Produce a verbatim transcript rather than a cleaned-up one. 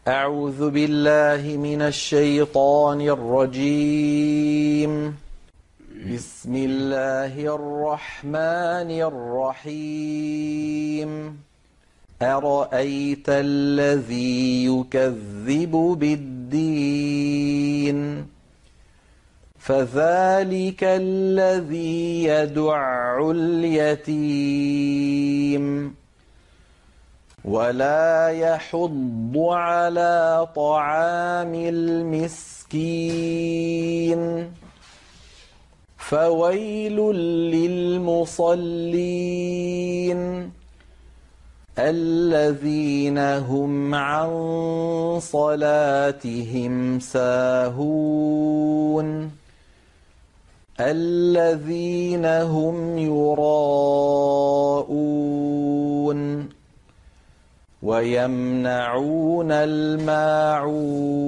أعوذ بالله من الشيطان الرجيم. بسم الله الرحمن الرحيم. أرأيت الذي يكذب بالدين فذلك الذي يدع اليتيم ولا يحض على طعام المسكين فويل للمصلين الذين هم عن صلاتهم ساهون الذين هم يراءون ويمنعون الماعون